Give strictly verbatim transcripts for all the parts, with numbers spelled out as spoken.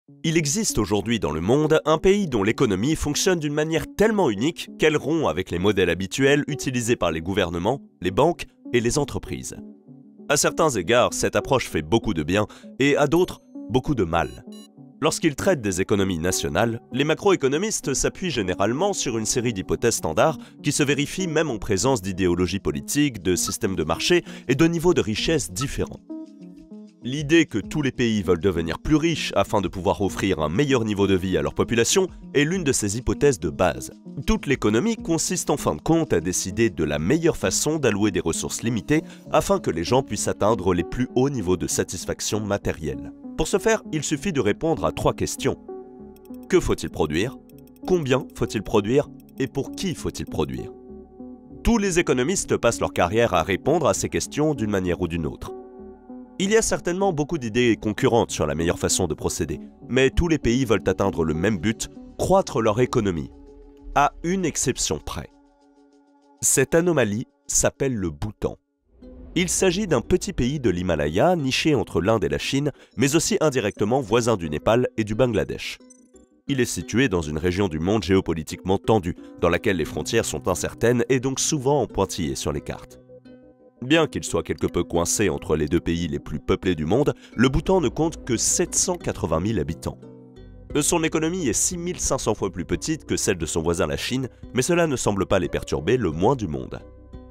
Il existe aujourd'hui dans le monde un pays dont l'économie fonctionne d'une manière tellement unique qu'elle rompt avec les modèles habituels utilisés par les gouvernements, les banques et les entreprises. À certains égards, cette approche fait beaucoup de bien et à d'autres, beaucoup de mal. Lorsqu'ils traitent des économies nationales, les macroéconomistes s'appuient généralement sur une série d'hypothèses standards qui se vérifient même en présence d'idéologies politiques, de systèmes de marché et de niveaux de richesse différents. L'idée que tous les pays veulent devenir plus riches afin de pouvoir offrir un meilleur niveau de vie à leur population est l'une de ces hypothèses de base. Toute l'économie consiste en fin de compte à décider de la meilleure façon d'allouer des ressources limitées afin que les gens puissent atteindre les plus hauts niveaux de satisfaction matérielle. Pour ce faire, il suffit de répondre à trois questions. Que faut-il produire? Combien faut-il produire? Et pour qui faut-il produire? Tous les économistes passent leur carrière à répondre à ces questions d'une manière ou d'une autre. Il y a certainement beaucoup d'idées concurrentes sur la meilleure façon de procéder, mais tous les pays veulent atteindre le même but, croître leur économie, à une exception près. Cette anomalie s'appelle le Bhoutan. Il s'agit d'un petit pays de l'Himalaya, niché entre l'Inde et la Chine, mais aussi indirectement voisin du Népal et du Bangladesh. Il est situé dans une région du monde géopolitiquement tendue, dans laquelle les frontières sont incertaines et donc souvent en pointillés sur les cartes. Bien qu'il soit quelque peu coincé entre les deux pays les plus peuplés du monde, le Bhoutan ne compte que sept cent quatre-vingt mille habitants. Son économie est six mille cinq cents fois plus petite que celle de son voisin la Chine, mais cela ne semble pas les perturber le moins du monde.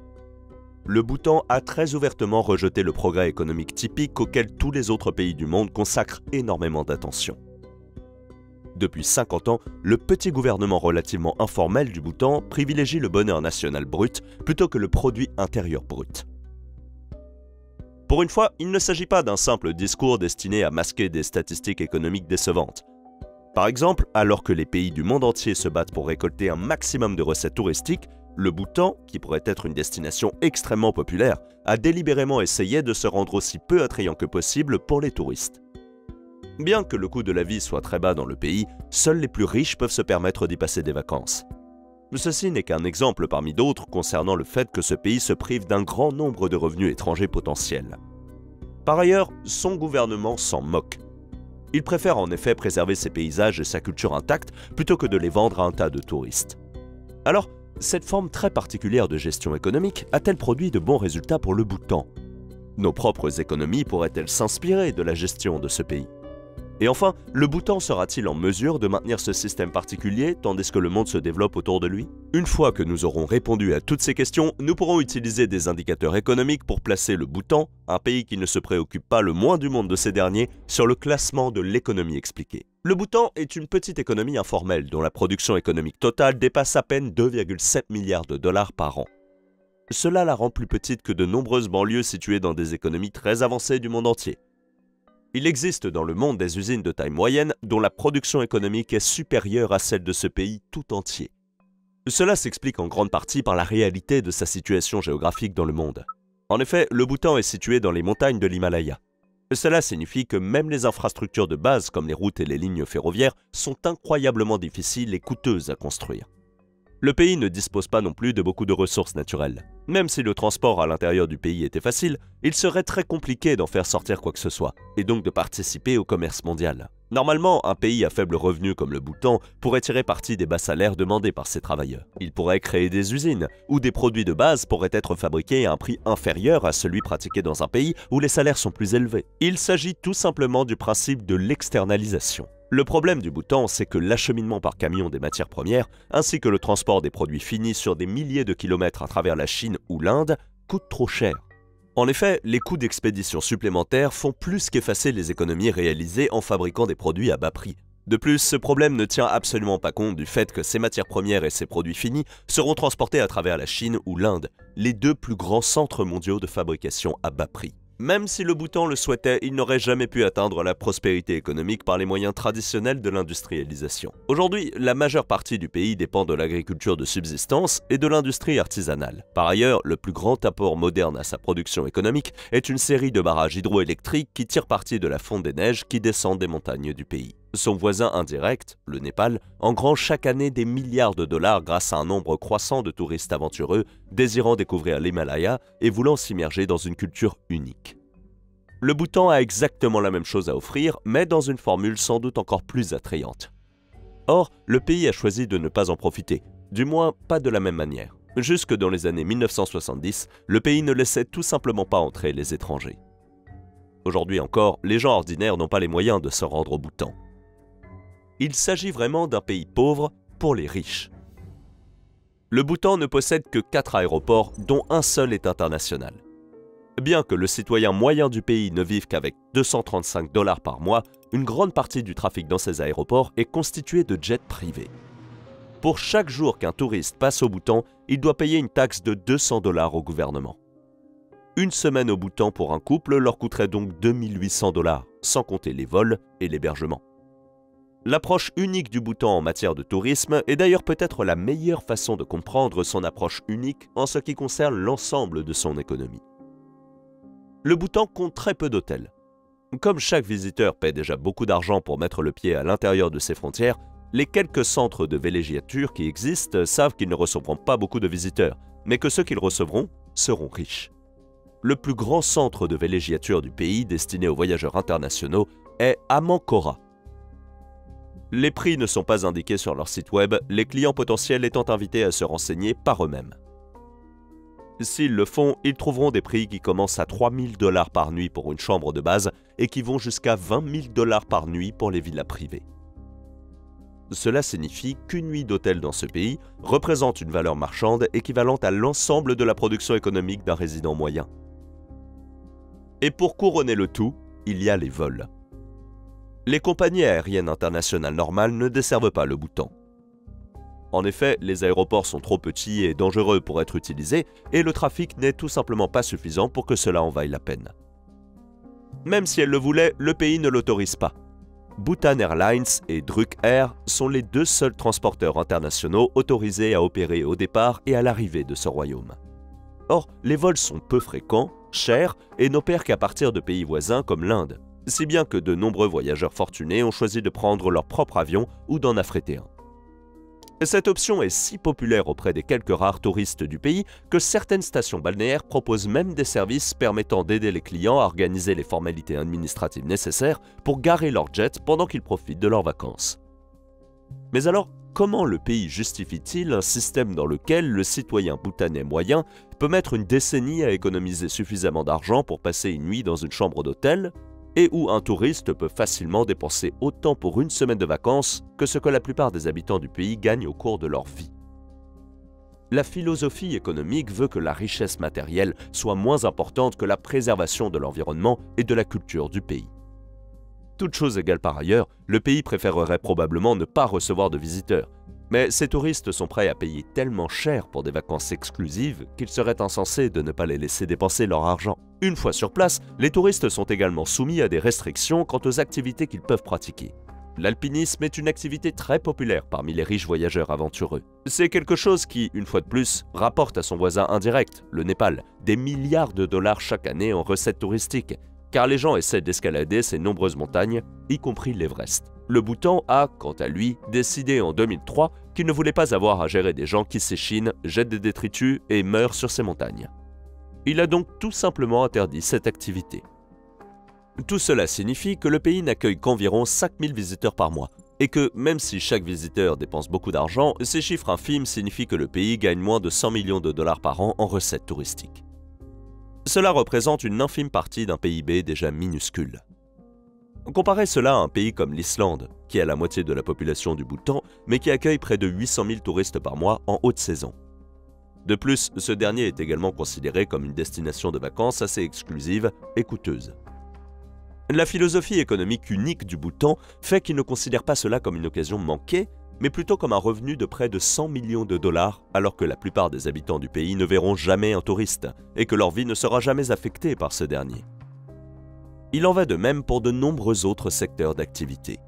Le Bhoutan a très ouvertement rejeté le progrès économique typique auquel tous les autres pays du monde consacrent énormément d'attention. Depuis cinquante ans, le petit gouvernement relativement informel du Bhoutan privilégie le bonheur national brut plutôt que le produit intérieur brut. Pour une fois, il ne s'agit pas d'un simple discours destiné à masquer des statistiques économiques décevantes. Par exemple, alors que les pays du monde entier se battent pour récolter un maximum de recettes touristiques, le Bhoutan, qui pourrait être une destination extrêmement populaire, a délibérément essayé de se rendre aussi peu attrayant que possible pour les touristes. Bien que le coût de la vie soit très bas dans le pays, seuls les plus riches peuvent se permettre d'y passer des vacances. Ceci n'est qu'un exemple parmi d'autres concernant le fait que ce pays se prive d'un grand nombre de revenus étrangers potentiels. Par ailleurs, son gouvernement s'en moque. Il préfère en effet préserver ses paysages et sa culture intacte plutôt que de les vendre à un tas de touristes. Alors, cette forme très particulière de gestion économique a-t-elle produit de bons résultats pour le Bhoutan? Nos propres économies pourraient-elles s'inspirer de la gestion de ce pays? Et enfin, le Bhoutan sera-t-il en mesure de maintenir ce système particulier tandis que le monde se développe autour de lui? Une fois que nous aurons répondu à toutes ces questions, nous pourrons utiliser des indicateurs économiques pour placer le Bhoutan, un pays qui ne se préoccupe pas le moins du monde de ces derniers, sur le classement de l'économie expliquée. Le Bhoutan est une petite économie informelle dont la production économique totale dépasse à peine deux virgule sept milliards de dollars par an. Cela la rend plus petite que de nombreuses banlieues situées dans des économies très avancées du monde entier. Il existe dans le monde des usines de taille moyenne dont la production économique est supérieure à celle de ce pays tout entier. Cela s'explique en grande partie par la réalité de sa situation géographique dans le monde. En effet, le Bhoutan est situé dans les montagnes de l'Himalaya. Cela signifie que même les infrastructures de base comme les routes et les lignes ferroviaires sont incroyablement difficiles et coûteuses à construire. Le pays ne dispose pas non plus de beaucoup de ressources naturelles. Même si le transport à l'intérieur du pays était facile, il serait très compliqué d'en faire sortir quoi que ce soit, et donc de participer au commerce mondial. Normalement, un pays à faible revenu comme le Bhoutan pourrait tirer parti des bas salaires demandés par ses travailleurs. Il pourrait créer des usines, où des produits de base pourraient être fabriqués à un prix inférieur à celui pratiqué dans un pays où les salaires sont plus élevés. Il s'agit tout simplement du principe de l'externalisation. Le problème du Bhoutan, c'est que l'acheminement par camion des matières premières, ainsi que le transport des produits finis sur des milliers de kilomètres à travers la Chine ou l'Inde, coûte trop cher. En effet, les coûts d'expédition supplémentaires font plus qu'effacer les économies réalisées en fabriquant des produits à bas prix. De plus, ce problème ne tient absolument pas compte du fait que ces matières premières et ces produits finis seront transportés à travers la Chine ou l'Inde, les deux plus grands centres mondiaux de fabrication à bas prix. Même si le Bhoutan le souhaitait, il n'aurait jamais pu atteindre la prospérité économique par les moyens traditionnels de l'industrialisation. Aujourd'hui, la majeure partie du pays dépend de l'agriculture de subsistance et de l'industrie artisanale. Par ailleurs, le plus grand apport moderne à sa production économique est une série de barrages hydroélectriques qui tirent parti de la fonte des neiges qui descendent des montagnes du pays. Son voisin indirect, le Népal, engrange chaque année des milliards de dollars grâce à un nombre croissant de touristes aventureux désirant découvrir l'Himalaya et voulant s'immerger dans une culture unique. Le Bhoutan a exactement la même chose à offrir, mais dans une formule sans doute encore plus attrayante. Or, le pays a choisi de ne pas en profiter, du moins pas de la même manière. Jusque dans les années mille neuf cent soixante-dix, le pays ne laissait tout simplement pas entrer les étrangers. Aujourd'hui encore, les gens ordinaires n'ont pas les moyens de se rendre au Bhoutan. Il s'agit vraiment d'un pays pauvre pour les riches. Le Bhoutan ne possède que quatre aéroports, dont un seul est international. Bien que le citoyen moyen du pays ne vive qu'avec deux cent trente-cinq dollars par mois, une grande partie du trafic dans ces aéroports est constituée de jets privés. Pour chaque jour qu'un touriste passe au Bhoutan, il doit payer une taxe de deux cents dollars au gouvernement. Une semaine au Bhoutan pour un couple leur coûterait donc deux mille huit cents dollars, sans compter les vols et l'hébergement. L'approche unique du Bhoutan en matière de tourisme est d'ailleurs peut-être la meilleure façon de comprendre son approche unique en ce qui concerne l'ensemble de son économie. Le Bhoutan compte très peu d'hôtels. Comme chaque visiteur paie déjà beaucoup d'argent pour mettre le pied à l'intérieur de ses frontières, les quelques centres de villégiature qui existent savent qu'ils ne recevront pas beaucoup de visiteurs, mais que ceux qu'ils recevront seront riches. Le plus grand centre de villégiature du pays destiné aux voyageurs internationaux est Amankora. Les prix ne sont pas indiqués sur leur site web, les clients potentiels étant invités à se renseigner par eux-mêmes. S'ils le font, ils trouveront des prix qui commencent à trois mille dollars par nuit pour une chambre de base et qui vont jusqu'à vingt mille dollars par nuit pour les villas privées. Cela signifie qu'une nuit d'hôtel dans ce pays représente une valeur marchande équivalente à l'ensemble de la production économique d'un résident moyen. Et pour couronner le tout, il y a les vols. Les compagnies aériennes internationales normales ne desservent pas le Bhoutan. En effet, les aéroports sont trop petits et dangereux pour être utilisés et le trafic n'est tout simplement pas suffisant pour que cela en vaille la peine. Même si elle le voulait, le pays ne l'autorise pas. Bhutan Airlines et Druk Air sont les deux seuls transporteurs internationaux autorisés à opérer au départ et à l'arrivée de ce royaume. Or, les vols sont peu fréquents, chers et n'opèrent qu'à partir de pays voisins comme l'Inde, si bien que de nombreux voyageurs fortunés ont choisi de prendre leur propre avion ou d'en affréter un. Cette option est si populaire auprès des quelques rares touristes du pays que certaines stations balnéaires proposent même des services permettant d'aider les clients à organiser les formalités administratives nécessaires pour garer leur jet pendant qu'ils profitent de leurs vacances. Mais alors, comment le pays justifie-t-il un système dans lequel le citoyen bhoutanais moyen peut mettre une décennie à économiser suffisamment d'argent pour passer une nuit dans une chambre d'hôtel et où un touriste peut facilement dépenser autant pour une semaine de vacances que ce que la plupart des habitants du pays gagnent au cours de leur vie? La philosophie économique veut que la richesse matérielle soit moins importante que la préservation de l'environnement et de la culture du pays. Toutes choses égales par ailleurs, le pays préférerait probablement ne pas recevoir de visiteurs, mais ces touristes sont prêts à payer tellement cher pour des vacances exclusives qu'il serait insensé de ne pas les laisser dépenser leur argent. Une fois sur place, les touristes sont également soumis à des restrictions quant aux activités qu'ils peuvent pratiquer. L'alpinisme est une activité très populaire parmi les riches voyageurs aventureux. C'est quelque chose qui, une fois de plus, rapporte à son voisin indirect, le Népal, des milliards de dollars chaque année en recettes touristiques, car les gens essaient d'escalader ces nombreuses montagnes, y compris l'Everest. Le Bhoutan a, quant à lui, décidé en deux mille trois qu'il ne voulait pas avoir à gérer des gens qui s'échinent, jettent des détritus et meurent sur ces montagnes. Il a donc tout simplement interdit cette activité. Tout cela signifie que le pays n'accueille qu'environ cinq mille visiteurs par mois, et que même si chaque visiteur dépense beaucoup d'argent, ces chiffres infimes signifient que le pays gagne moins de cent millions de dollars par an en recettes touristiques. Cela représente une infime partie d'un P I B déjà minuscule. Comparez cela à un pays comme l'Islande, qui a la moitié de la population du Bhoutan, mais qui accueille près de huit cent mille touristes par mois en haute saison. De plus, ce dernier est également considéré comme une destination de vacances assez exclusive et coûteuse. La philosophie économique unique du Bhoutan fait qu'il ne considère pas cela comme une occasion manquée, mais plutôt comme un revenu de près de cent millions de dollars, alors que la plupart des habitants du pays ne verront jamais un touriste et que leur vie ne sera jamais affectée par ce dernier. Il en va de même pour de nombreux autres secteurs d'activité.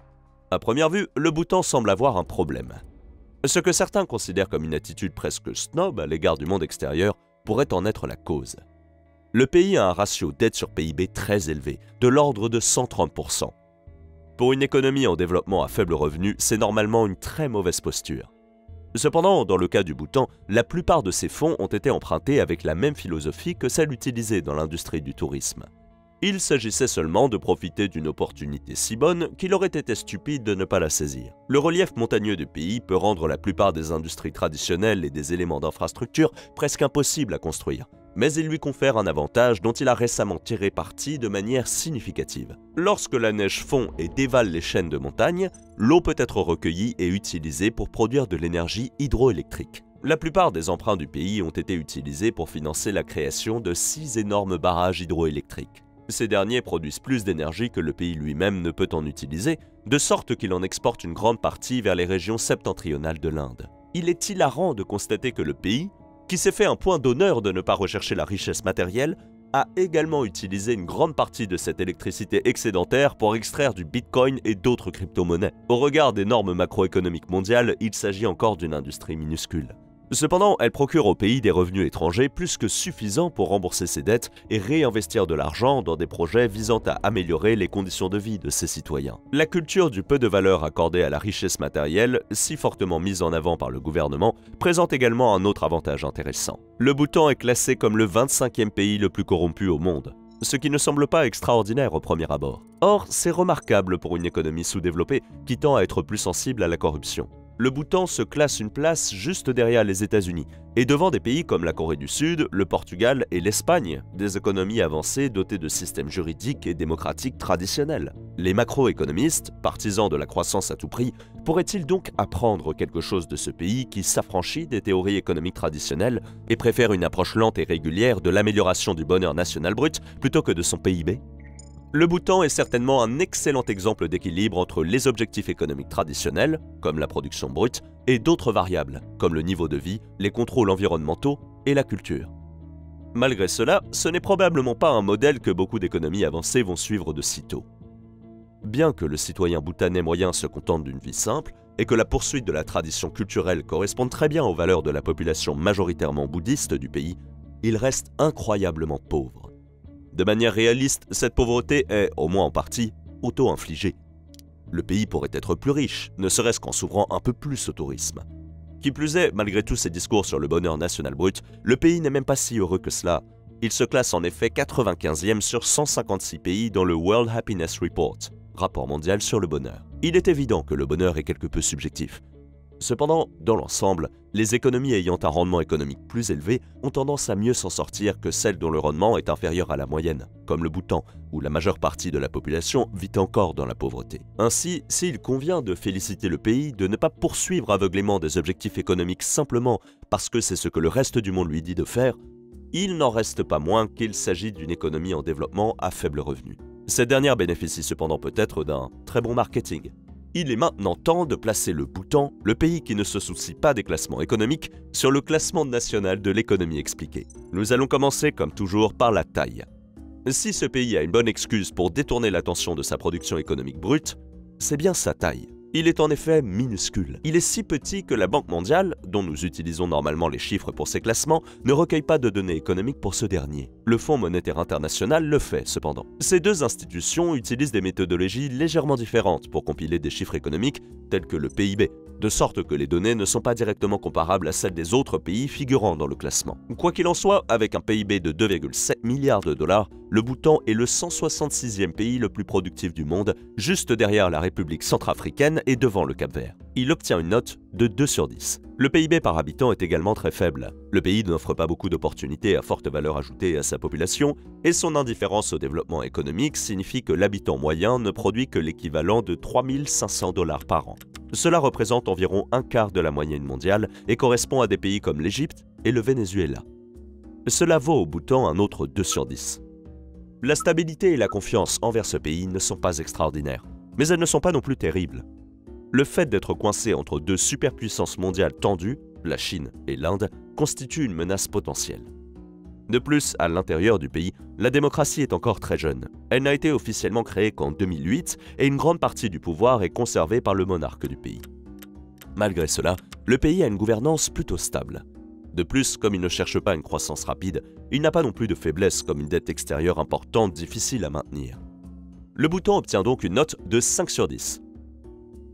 À première vue, le Bhoutan semble avoir un problème. Ce que certains considèrent comme une attitude presque snob à l'égard du monde extérieur pourrait en être la cause. Le pays a un ratio dette sur P I B très élevé, de l'ordre de cent trente pour cent. Pour une économie en développement à faible revenu, c'est normalement une très mauvaise posture. Cependant, dans le cas du Bhoutan, la plupart de ces fonds ont été empruntés avec la même philosophie que celle utilisée dans l'industrie du tourisme. Il s'agissait seulement de profiter d'une opportunité si bonne qu'il aurait été stupide de ne pas la saisir. Le relief montagneux du pays peut rendre la plupart des industries traditionnelles et des éléments d'infrastructure presque impossibles à construire, mais il lui confère un avantage dont il a récemment tiré parti de manière significative. Lorsque la neige fond et dévale les chaînes de montagne, l'eau peut être recueillie et utilisée pour produire de l'énergie hydroélectrique. La plupart des emprunts du pays ont été utilisés pour financer la création de six énormes barrages hydroélectriques. Ces derniers produisent plus d'énergie que le pays lui-même ne peut en utiliser, de sorte qu'il en exporte une grande partie vers les régions septentrionales de l'Inde. Il est hilarant de constater que le pays, qui s'est fait un point d'honneur de ne pas rechercher la richesse matérielle, a également utilisé une grande partie de cette électricité excédentaire pour extraire du bitcoin et d'autres crypto-monnaies. Au regard des normes macroéconomiques mondiales, il s'agit encore d'une industrie minuscule. Cependant, elle procure au pays des revenus étrangers plus que suffisants pour rembourser ses dettes et réinvestir de l'argent dans des projets visant à améliorer les conditions de vie de ses citoyens. La culture du peu de valeur accordée à la richesse matérielle, si fortement mise en avant par le gouvernement, présente également un autre avantage intéressant. Le Bhoutan est classé comme le vingt-cinquième pays le plus corrompu au monde, ce qui ne semble pas extraordinaire au premier abord. Or, c'est remarquable pour une économie sous-développée qui tend à être plus sensible à la corruption. Le Bhoutan se classe une place juste derrière les États-Unis et devant des pays comme la Corée du Sud, le Portugal et l'Espagne, des économies avancées dotées de systèmes juridiques et démocratiques traditionnels. Les macroéconomistes, partisans de la croissance à tout prix, pourraient-ils donc apprendre quelque chose de ce pays qui s'affranchit des théories économiques traditionnelles et préfère une approche lente et régulière de l'amélioration du bonheur national brut plutôt que de son P I B ? Le Bhoutan est certainement un excellent exemple d'équilibre entre les objectifs économiques traditionnels, comme la production brute, et d'autres variables, comme le niveau de vie, les contrôles environnementaux et la culture. Malgré cela, ce n'est probablement pas un modèle que beaucoup d'économies avancées vont suivre de sitôt. Bien que le citoyen bhoutanais moyen se contente d'une vie simple, et que la poursuite de la tradition culturelle corresponde très bien aux valeurs de la population majoritairement bouddhiste du pays, il reste incroyablement pauvre. De manière réaliste, cette pauvreté est, au moins en partie, auto-infligée. Le pays pourrait être plus riche, ne serait-ce qu'en s'ouvrant un peu plus au tourisme. Qui plus est, malgré tous ces discours sur le bonheur national brut, le pays n'est même pas si heureux que cela. Il se classe en effet quatre-vingt-quinzième sur cent cinquante-six pays dans le World Happiness Report, rapport mondial sur le bonheur. Il est évident que le bonheur est quelque peu subjectif. Cependant, dans l'ensemble, les économies ayant un rendement économique plus élevé ont tendance à mieux s'en sortir que celles dont le rendement est inférieur à la moyenne, comme le Bhoutan, où la majeure partie de la population vit encore dans la pauvreté. Ainsi, s'il convient de féliciter le pays de ne pas poursuivre aveuglément des objectifs économiques simplement parce que c'est ce que le reste du monde lui dit de faire, il n'en reste pas moins qu'il s'agit d'une économie en développement à faible revenu. Cette dernière bénéficie cependant peut-être d'un très bon marketing. Il est maintenant temps de placer le Bhoutan, le pays qui ne se soucie pas des classements économiques, sur le classement national de l'économie expliquée. Nous allons commencer, comme toujours, par la taille. Si ce pays a une bonne excuse pour détourner l'attention de sa production économique brute, c'est bien sa taille. Il est en effet minuscule. Il est si petit que la Banque mondiale, dont nous utilisons normalement les chiffres pour ces classements, ne recueille pas de données économiques pour ce dernier. Le Fonds monétaire international le fait cependant. Ces deux institutions utilisent des méthodologies légèrement différentes pour compiler des chiffres économiques tels que le P I B, de sorte que les données ne sont pas directement comparables à celles des autres pays figurant dans le classement. Quoi qu'il en soit, avec un P I B de deux virgule sept milliards de dollars, le Bhoutan est le cent soixante-sixième pays le plus productif du monde, juste derrière la République centrafricaine et devant le Cap-Vert. Il obtient une note de deux sur dix. Le P I B par habitant est également très faible. Le pays n'offre pas beaucoup d'opportunités à forte valeur ajoutée à sa population, et son indifférence au développement économique signifie que l'habitant moyen ne produit que l'équivalent de trois mille cinq cents dollars par an. Cela représente environ un quart de la moyenne mondiale et correspond à des pays comme l'Égypte et le Venezuela. Cela vaut au Bhoutan un autre deux sur dix. La stabilité et la confiance envers ce pays ne sont pas extraordinaires, mais elles ne sont pas non plus terribles. Le fait d'être coincé entre deux superpuissances mondiales tendues, la Chine et l'Inde, constitue une menace potentielle. De plus, à l'intérieur du pays, la démocratie est encore très jeune. Elle n'a été officiellement créée qu'en deux mille huit et une grande partie du pouvoir est conservée par le monarque du pays. Malgré cela, le pays a une gouvernance plutôt stable. De plus, comme il ne cherche pas une croissance rapide, il n'a pas non plus de faiblesse comme une dette extérieure importante difficile à maintenir. Le Bhoutan obtient donc une note de cinq sur dix.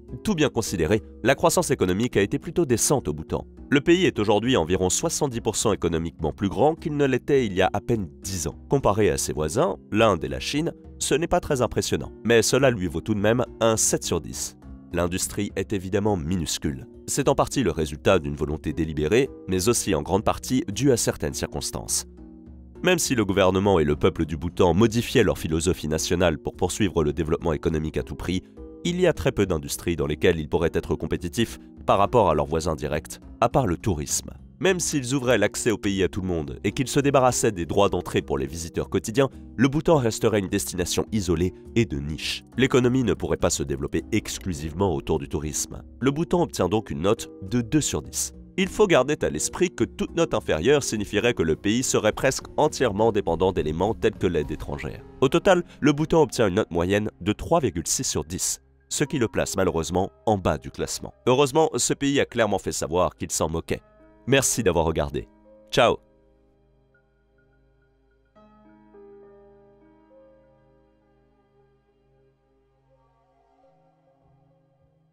Tout bien considéré, la croissance économique a été plutôt décente au Bhoutan. Le pays est aujourd'hui environ soixante-dix pour cent économiquement plus grand qu'il ne l'était il y a à peine dix ans. Comparé à ses voisins, l'Inde et la Chine, ce n'est pas très impressionnant, mais cela lui vaut tout de même un sept sur dix. L'industrie est évidemment minuscule. C'est en partie le résultat d'une volonté délibérée, mais aussi en grande partie due à certaines circonstances. Même si le gouvernement et le peuple du Bhoutan modifiaient leur philosophie nationale pour poursuivre le développement économique à tout prix, il y a très peu d'industries dans lesquelles ils pourraient être compétitifs par rapport à leurs voisins directs, à part le tourisme. Même s'ils ouvraient l'accès au pays à tout le monde et qu'ils se débarrassaient des droits d'entrée pour les visiteurs quotidiens, le Bhoutan resterait une destination isolée et de niche. L'économie ne pourrait pas se développer exclusivement autour du tourisme. Le Bhoutan obtient donc une note de deux sur dix. Il faut garder à l'esprit que toute note inférieure signifierait que le pays serait presque entièrement dépendant d'éléments tels que l'aide étrangère. Au total, le Bhoutan obtient une note moyenne de trois virgule six sur dix, ce qui le place malheureusement en bas du classement. Heureusement, ce pays a clairement fait savoir qu'il s'en moquait. Merci d'avoir regardé. Ciao!